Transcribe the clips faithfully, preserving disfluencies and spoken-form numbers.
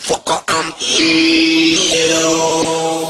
motherfucker, I'm evil.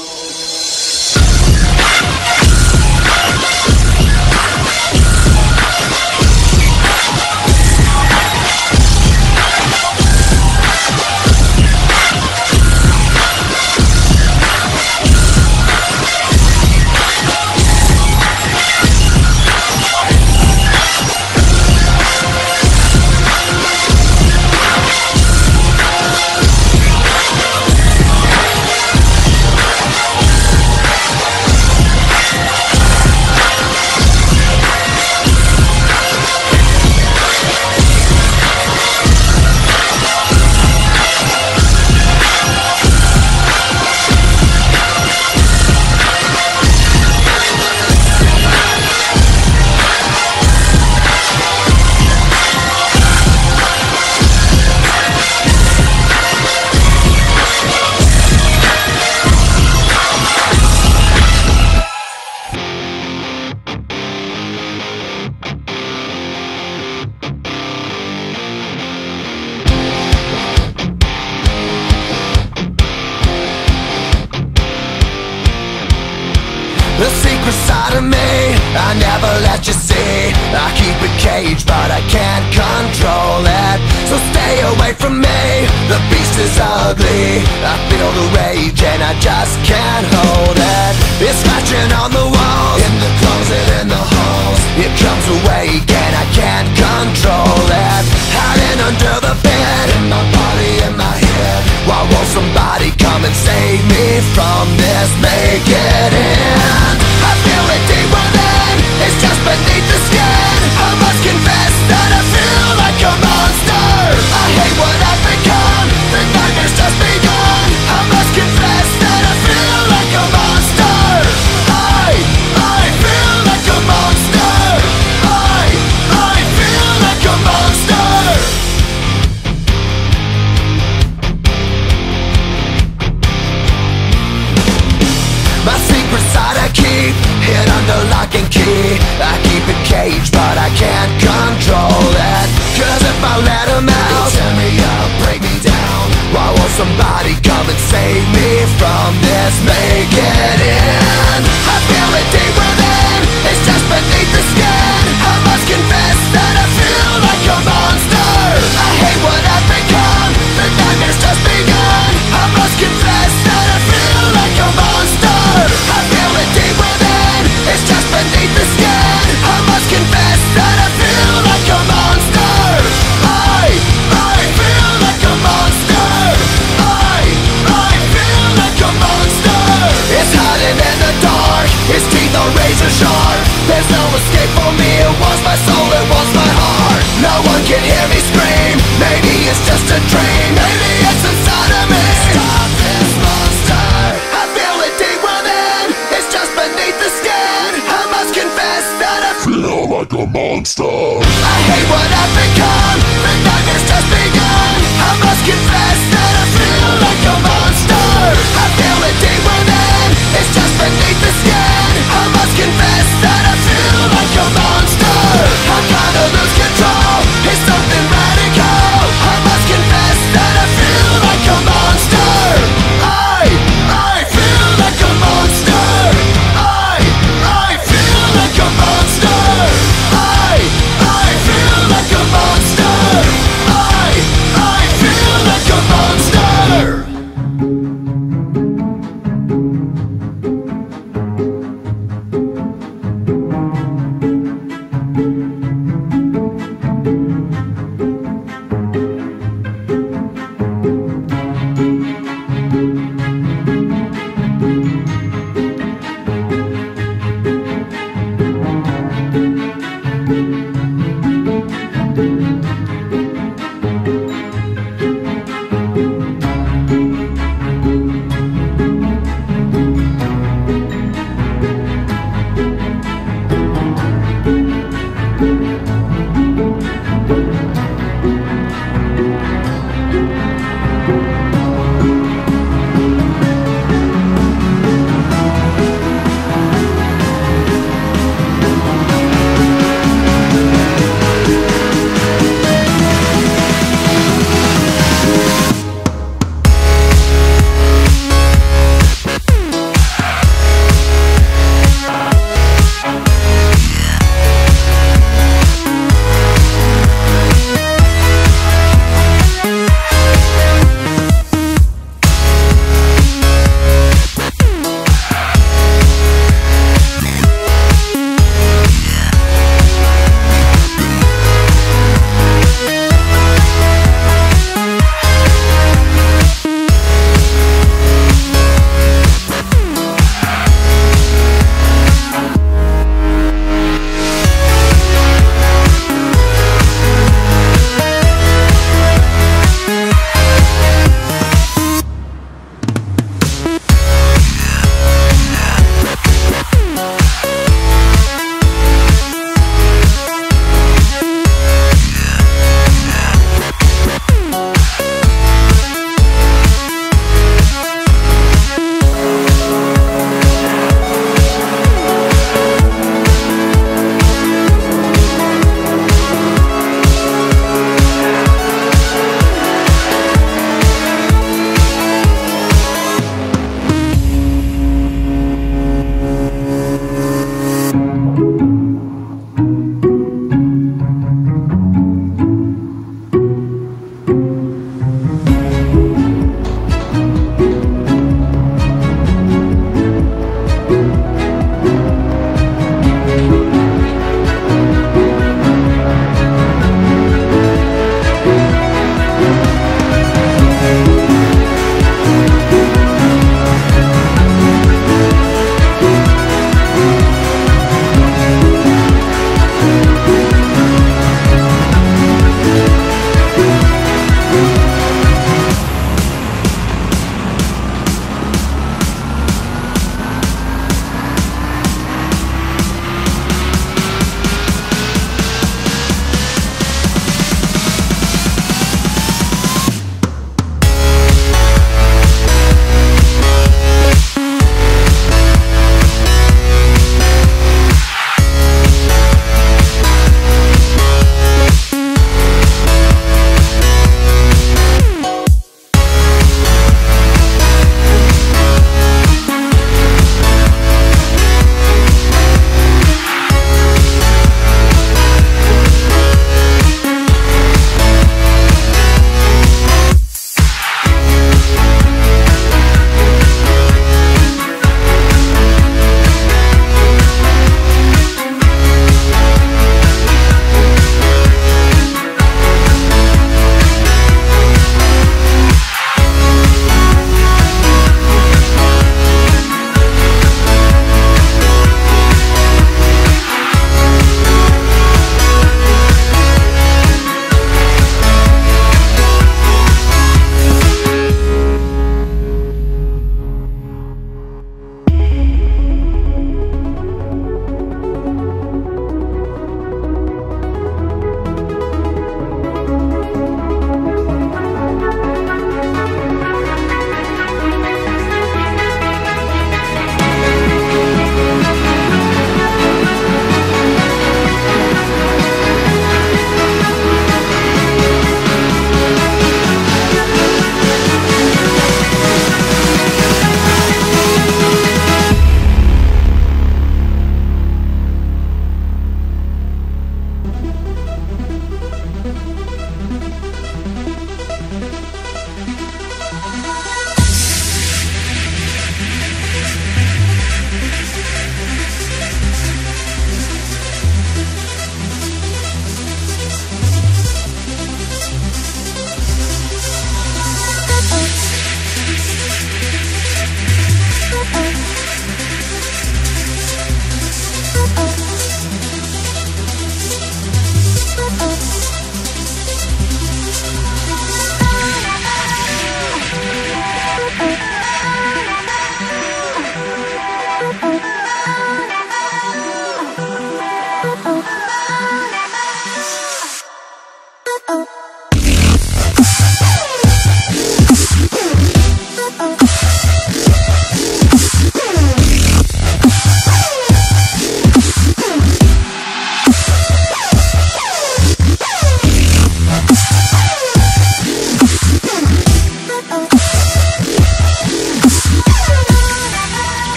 The secret side of me, I never let you see. I keep it caged, but I can't control it. So stay away from me, the beast is ugly. I feel the rage and I just can't hold it. It's scratching on the walls, in the closet, in the halls. It comes awake and I can't control it. Hiding under the bed, in my body, in my head. Why won't somebody come and save me from this? Make it end. I feel it deep within, it's just beneath the skin. I must confess that I feel like a monster. I hate what I've become, the nightmare's just begun. I must confess that I feel like a monster. I, I feel like a monster. I, I feel like a monster. My secret side I keep hid under lock and key. I keep it caged, but I can't control it. Cause if I let him out, he'll tear me up, break me down. Why won't somebody come and save me from this? Make it end. I feel it deep within, it's just beneath the skin. I must confess that I feel like a monster. I hate what I've become, the nightmare's just begun. I must confess that I feel like a monster. I feel it deep within, it's just beneath the skin. I must confess that I feel like a monster. I, I feel like a monster. I, I feel like a monster. It's hiding in the dark, its teeth are razor sharp. There's no escape for me, it wants my soul, it wants my heart. No one can hear me scream, maybe it's just a dream. Maybe it's inside of me. Stop this monster. I feel it deep within, it's just beneath the skin. I must confess that I feel like a monster. I hate what I've become, the nightmare's just begun. I must confess that I feel like a monster. I feel it deep within, it's just beneath the skin. I must confess that I feel like a monster. I gotta lose control, it's something radical. I must confess that I feel like a monster. I, I feel like a monster. I, I feel like a monster. I, I feel like a monster. I, I feel like a monster.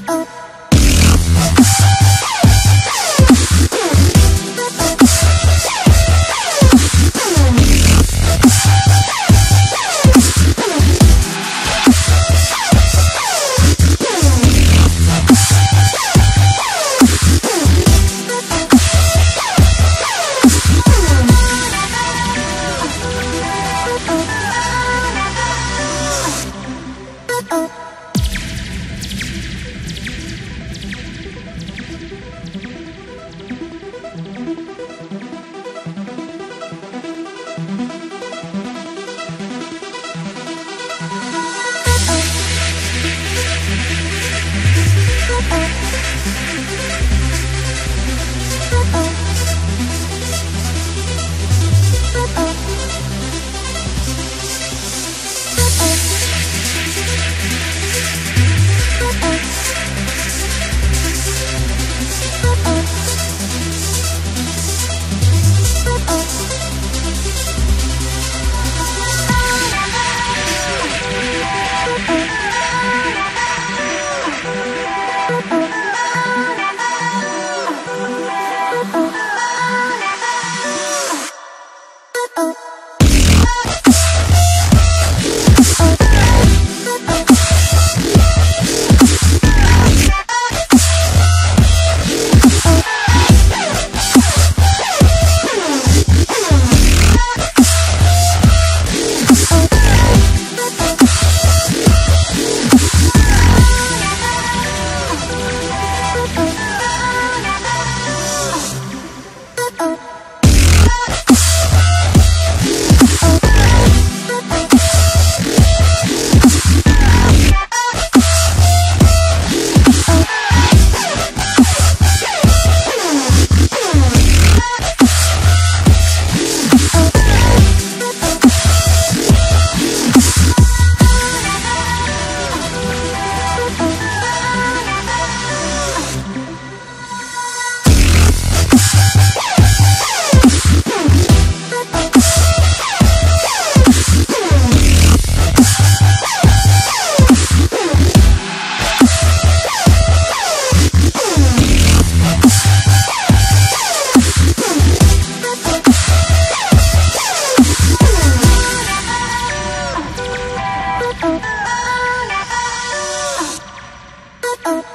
Oh.